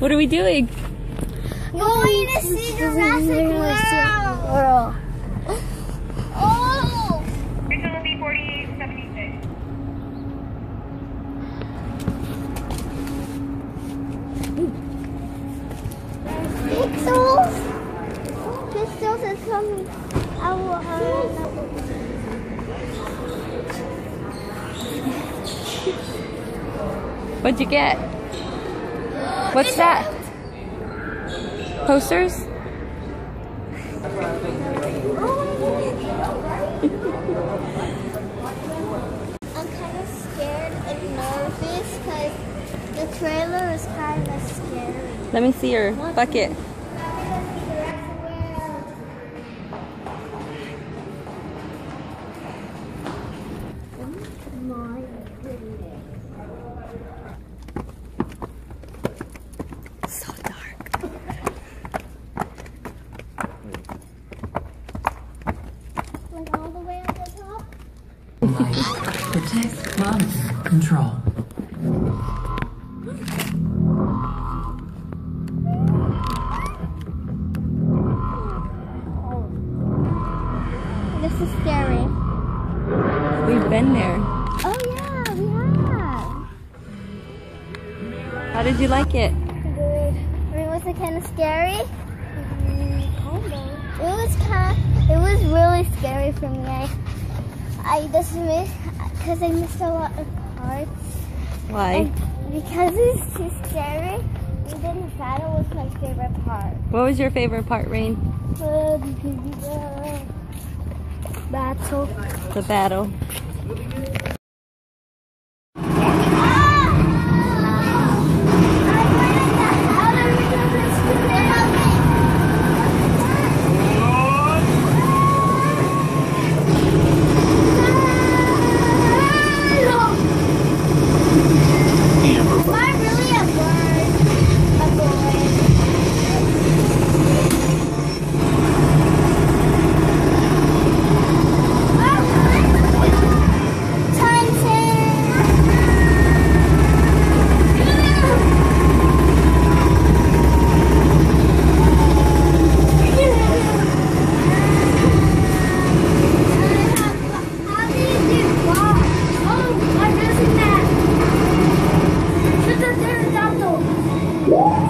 What are we doing? Going to see Jurassic World. Oh! It's going to be 4876. Pixels? Pixels is coming. I will What'd you get? What's that? Posters? I'm kind of scared and nervous because the trailer is kind of scary. Let me see your bucket. So dark. Like all the way at the top? Protect, monitor, control. This is scary. We've been there. Oh yeah, we have. How did you like it? Good. Was it kind of scary? It was really scary for me. I just missed, because I missed a lot of parts. Why? And because it's too scary, and then the battle was my favorite part. What was your favorite part, Rain? The battle. The battle. Woo!